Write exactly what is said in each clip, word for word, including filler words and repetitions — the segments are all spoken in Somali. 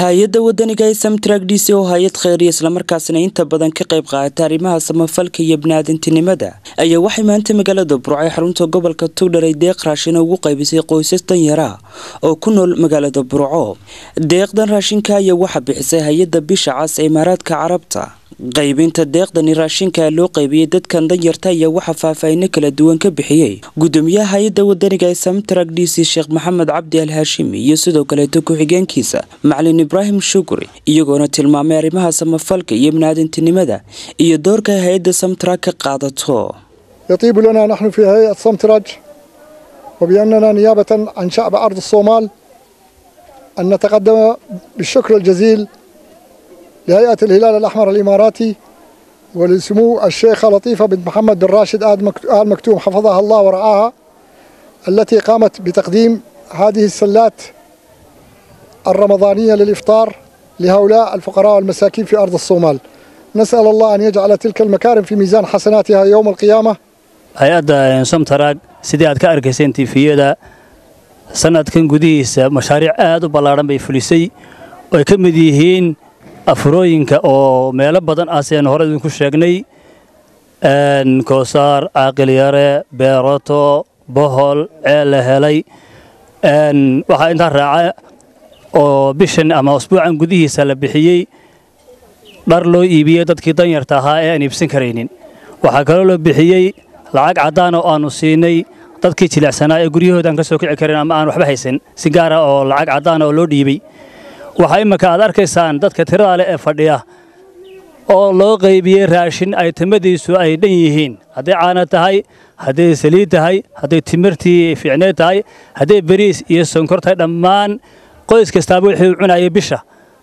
hay-adda wadaniga ee Samtrag D C oo hay'ad khayriye isla markaasna inta badan ka qayb qaata arrimaha samafalka iyo bini'aadantinimada ayaa waxay maanta magaalada Burco ee xarunta gobolka Togdheer ay deeq raashin ugu qaybisay qoysas danyar ah oo ku nool magaalada Burco. Deeqdan raashinka ayaa waxa bixisay hay'adda Bisha Cas ee Imaaraadka Carabta. qaybinta deeqdani raashinka loo qaybiyay dadkan danyarta ayaa waxa faahfaahin kala duwan ka bixiyay gudoomiyaha hay'adda wadaniga ee Samtrag D C Sheekh Maxamed Cabdi Al Hashimi iyo sidoo kale ku-xigeenkiisa Macallin Ibrahim Shukri iyagoona tilmaamay arrimaha samafalka iyo bini'aadantinimada iyo doorka hay'adda Samtrag ka qaadato. يطيب لنا نحن في هيئة سمتراج وبأننا نيابة عن شعب أرض الصومال أن نتقدم بالشكر الجزيل لهيئة الهلال الأحمر الإماراتي ولسمو الشيخة لطيفة بنت محمد بن راشد آل مكتوم حفظها الله ورعاها التي قامت بتقديم هذه السلات الرمضانية للإفطار لهؤلاء الفقراء والمساكين في أرض الصومال. نسأل الله أن يجعل تلك المكارم في ميزان حسناتها يوم القيامة. هيئة سمتراج سيدات كأركسين تيفيدا سنة كان قديس مشاريع آد وبلارن بيفلسي ويكمديهين afrooyinka oo meelo badan aaseen hore idinku sheegnay een Koosar Aqal Yare Beerato Bohol ee la helay een waxa inta raacay oo bishan ama usbuucan gudihiisa la bixiyay dhar loo iibiyay dadkii danyarta ahaa ee aan iibsan kareynin waxa kale loo bixiyay lacag cadaan oo aanu siinay dadkii jilicsanaa ee guryahoodan ka soo kici kareen ama aan waxba haysan si gaar ah oo lacag cadaan oo loo dhiibay waxa imaka aad arkaysaan dadka tirada leh ee fadhiya oo loo qaybiyay raashin ay tamadiisu ay dhan yihiin haday caana tahay haday saliid tahay haday timirtii fiicneed tahay haday bariis iyo sonkor tahay dhammaan qoys kasta wuxuu cunayay bisha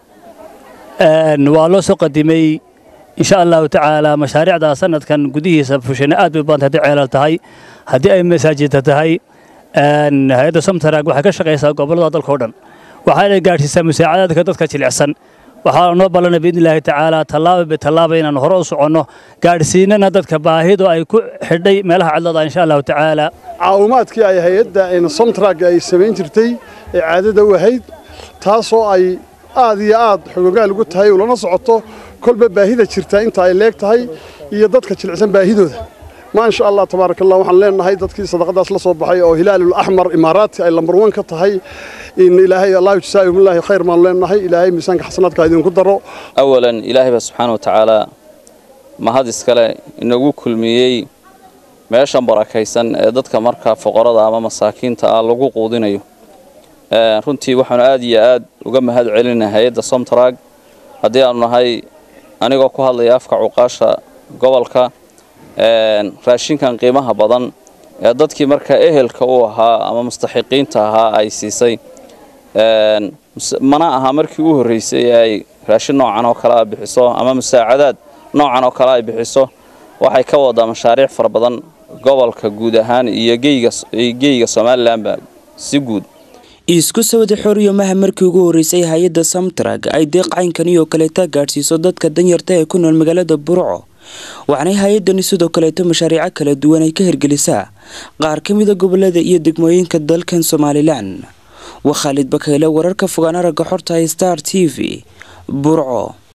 een waa loo soo qadimay insha Allah ta'ala mashaariicda sanadkan gudihiisa fushana aad bay badan haday ceelal tahay haday ay masaajid tahay een hay'adda Samtrag waxa ka shaqeysaa gobolada dalka oo dhan waxaana gaarsiisaa musaacadaadka dadka jilicsan waxaa noo ballanay biidin Ilaahay ta'ala talaabo bi talaabo inaan hore u socono gaarsiinana dadka baahido ay ku xidhay meelaha cidlada insha Allah ta'ala caawimaadkii ay hay'adda in Samtrag ay sameyn jirtay ee caadada u ahayd taasoo ay aad iyo aad xogogaal ugu tahay ulana socoto kolba baahida jirta inta ay leeg tahay iyo dadka jilicsan baahidooda ما إن شاء الله تبارك الله وحنا لنا هاي دتكي صدقة أصل صوب حي أو هلال الأحمر إمارات أي لمبروان كتهاي إن إلهي الله يجزاهم الله خير ما لنا هاي إلهي ميزانك حسنات قاعدين قدروا. أولا إلهي سبحانه وتعالى ما هذا السكالة إنه كل مية ما يشان بركيسن دتك مركب فقراء أمام مساكين تعالوا قودين أيوه. رنتي وحنا عادي عاد وجم هذا علنا هاي ده Samtrag هدي أنا هاي أنا جاكو هذا يافق عقاشة قبلك raashinkan qiimaha badan ee dadkii marka ehelka u ahaa ama mustaxiqiinta ahaa ay siisay een mana aha markii uu horeysay ay raashin noocan oo kala bixiso ama musaacadaad noocan oo kala bixiso waxay ka wada mashaariic far badan gobolka guud ahaan iyo geeyga geeyga Soomaaliland si guud isku soo wada xoriyo maha markii ugu horeysay hay'adda Samtrag ay deeq caynkan iyo kale ta gaarsiiso dadka danyarta ee ku nool magaalada Burco waxaanay hay'adani sidoo kale mashaariic kala duwan ay ka hirgelisaa qaar ka mid ah gobolada iyo degmooyinka dalkan Soomaaliland wa Khalid Bakayle wararka fogaan aragga xorta Star T V Burco.